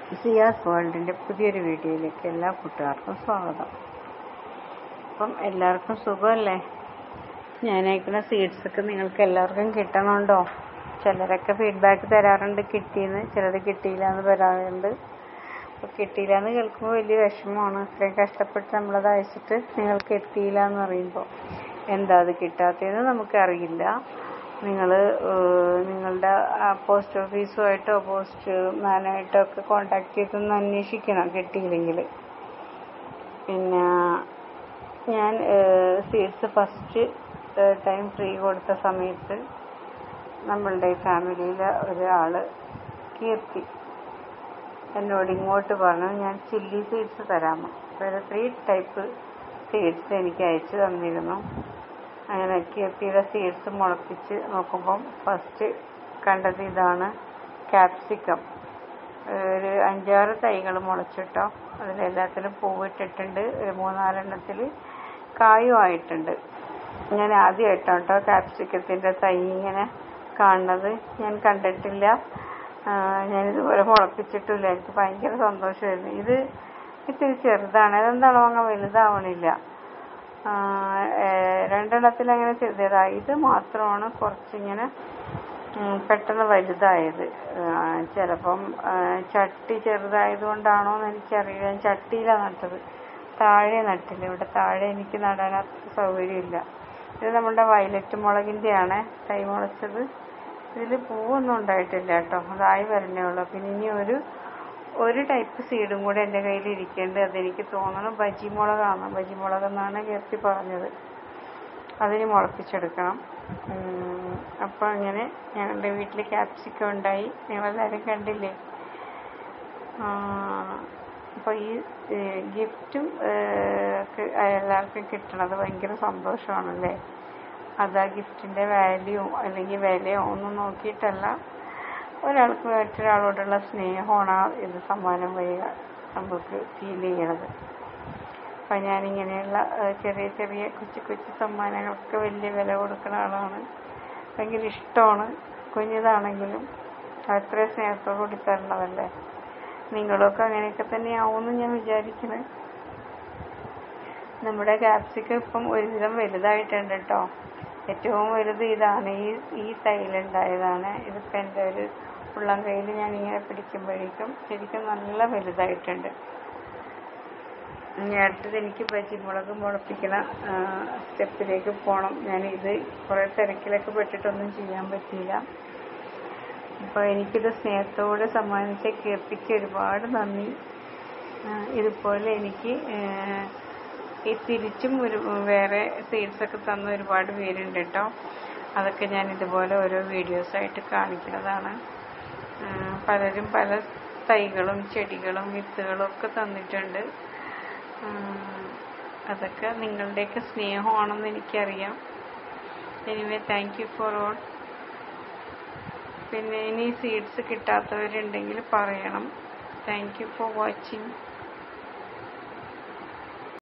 സിയാസ് വേൾഡിൻ്റെ പുതിയൊരു വീഡിയോയിലേക്ക് എല്ലാ കൂട്ടുകാർക്കും സ്വാഗതം. അപ്പം എല്ലാവർക്കും സുഖമല്ലേ? ഞാൻ അയക്കുന്ന സീഡ്സൊക്കെ നിങ്ങൾക്ക് എല്ലാവർക്കും കിട്ടണുണ്ടോ? ചിലരൊക്കെ ഫീഡ്ബാക്ക് തരാറുണ്ട് കിട്ടിയെന്ന്, ചിലത് കിട്ടിയില്ല എന്ന് പറയാറുണ്ട്. അപ്പോൾ കിട്ടിയില്ല എന്ന് കേൾക്കുമ്പോൾ വലിയ വിഷമമാണ്. ഇത്രയും കഷ്ടപ്പെട്ട് നമ്മളത് അയച്ചിട്ട് നിങ്ങൾക്ക് എത്തിയില്ല എന്ന് പറയുമ്പോൾ എന്താ അത് കിട്ടാത്തതെന്ന് നമുക്കറിയില്ല. നിങ്ങൾ നിങ്ങളുടെ പോസ്റ്റ് ഓഫീസുമായിട്ടോ പോസ്റ്റ് മാനായിട്ടോ ഒക്കെ കോൺടാക്ട് ചെയ്തൊന്ന് അന്വേഷിക്കണം കിട്ടിയില്ലെങ്കിൽ. പിന്നെ ഞാൻ സീഡ്സ് ഫസ്റ്റ് ടൈം ഫ്രീ കൊടുത്ത സമയത്ത് നമ്മളുടെ ഫാമിലിയിലെ ഒരാൾ കീർത്തി എന്നോട് ഇങ്ങോട്ട് പറഞ്ഞു, ഞാൻ ചില്ലി സീഡ്സ് തരാമോ? ഒരു 3 ടൈപ്പ് സീഡ്സ് എനിക്ക് അയച്ചു തന്നിരുന്നു. അങ്ങനെ കീർത്തിയുടെ സീഡ്സ് മുളപ്പിച്ച് നോക്കുമ്പം ഫസ്റ്റ് കണ്ടത് ഇതാണ്, ക്യാപ്സിക്കം. ഒരു 5-6 തൈകൾ മുളച്ചിട്ടോ. അതിലെല്ലാത്തിലും പൂവിട്ടിട്ടുണ്ട്. ഒരു 3-4 എണ്ണത്തിൽ കായും ആയിട്ടുണ്ട്. ഞാൻ ആദ്യമായിട്ടാണ് കേട്ടോ ക്യാപ്സിക്കത്തിൻ്റെ തൈ ഇങ്ങനെ കാണുന്നത്. ഞാൻ കണ്ടിട്ടില്ല, ഞാനിതുപോലെ മുളപ്പിച്ചിട്ടില്ല. എനിക്ക് ഭയങ്കര സന്തോഷമായിരുന്നു. ഇത് ഇത്തിരി ചെറുതാണ്, അതെന്താണോ അങ്ങ് വലുതാവണില്ല. 2 എണ്ണത്തിൽ അങ്ങനെ ചെറുതായി. ഇത് മാത്രമാണ് കുറച്ചിങ്ങനെ പെട്ടെന്ന് വലുതായത്. ചിലപ്പം ചട്ടി ചെറുതായതുകൊണ്ടാണോ എന്ന് എനിക്കറിയില്ല. ഞാൻ ചട്ടിയിലാണ് നട്ടത്, താഴെ നട്ടില്ല. ഇവിടെ താഴെ എനിക്ക് നടാൻ അത്ര സൗകര്യമില്ല. ഇത് നമ്മുടെ വയലറ്റ് മുളകിൻ്റെയാണ് തൈ മുളച്ചത്. ഇതിൽ പൂവൊന്നും ഉണ്ടായിട്ടില്ല കേട്ടോ, അതായി വരണേ ഉള്ളൂ. പിന്നെ ഇനി ഒരു ടൈപ്പ് സീഡും കൂടെ എൻ്റെ കയ്യിൽ ഇരിക്കേണ്ടത്. അതെനിക്ക് തോന്നണം ബജി മുളകെന്നാണ് കീർത്തി പറഞ്ഞത്. അതിന് മുളപ്പിച്ചെടുക്കണം. അപ്പോൾ അങ്ങനെ ഞങ്ങളുടെ വീട്ടിൽ ക്യാപ്സിക്കം ഉണ്ടായി. നിങ്ങളെല്ലാവരും കണ്ടില്ലേ? അപ്പോൾ ഈ ഗിഫ്റ്റും എല്ലാവർക്കും കിട്ടണത് ഭയങ്കര സന്തോഷമാണല്ലേ. അതാ ഗിഫ്റ്റിൻ്റെ വാല്യൂ അല്ലെങ്കിൽ വിലയോ ഒന്നും നോക്കിയിട്ടല്ല, ഒരാൾക്ക് മറ്റൊരാളോടുള്ള സ്നേഹമാണ് ഇത് സമ്മാനം വഴി നമുക്ക് ഫീൽ ചെയ്യണത്. അപ്പം ഞാനിങ്ങനെയുള്ള ചെറിയ ചെറിയ കൊച്ചു സമ്മാനങ്ങൾക്ക് വലിയ വില കൊടുക്കുന്ന ആളാണ്. ഭയങ്കര ഇഷ്ടമാണ്. കുഞ്ഞിതാണെങ്കിലും അത്ര സ്നേഹത്തോടു കൂടി തരണതല്ലേ. നിങ്ങളൊക്കെ അങ്ങനെയൊക്കെ തന്നെയാവുമെന്ന് ഞാൻ വിചാരിക്കുന്നത്. നമ്മുടെ ക്യാപ്സിക്കം ഇപ്പം ഒരുവിധം വലുതായിട്ടുണ്ട് കേട്ടോ. ഏറ്റവും വലുത് ഇതാണ്, ഈ തൈലുണ്ടായതാണ്. ഇതിപ്പോൾ എൻ്റെ ഒരു ഉള്ളം കയ്യിൽ ഞാനിങ്ങനെ പിടിക്കുമ്പോഴേക്കും ശരിക്കും നല്ല വലുതായിട്ടുണ്ട്. ഇനി അടുത്തത് എനിക്ക് പച്ചിമുളക് മുളപ്പിക്കണ സ്റ്റെപ്പിലേക്ക് പോകണം. ഞാനിത് കുറേ തിരക്കിലൊക്കെ പെട്ടിട്ടൊന്നും ചെയ്യാൻ പറ്റിയില്ല. അപ്പോൾ എനിക്കിത് സ്നേഹത്തോടെ സമ്മാനിച്ച കീർത്തിക്ക് ഒരുപാട് നന്ദി. ഇതുപോലെ എനിക്ക് ഈ തിരിച്ചും വേറെ സീഡ്സൊക്കെ തന്ന ഒരുപാട് പേരുണ്ട് കേട്ടോ. അതൊക്കെ ഞാൻ ഇതുപോലെ ഓരോ വീഡിയോസായിട്ട് കാണിക്കുന്നതാണ്. പലരും പല തൈകളും ചെടികളും വിത്തുകളും ഒക്കെ തന്നിട്ടുണ്ട്. അതൊക്കെ നിങ്ങളുടെയൊക്കെ സ്നേഹമാണെന്ന് എനിക്കറിയാം. Anyway thank you for all. പിന്നെ ഇനി സീഡ്സ് കിട്ടാത്തവരുണ്ടെങ്കിൽ പറയണം. Thank you for watching.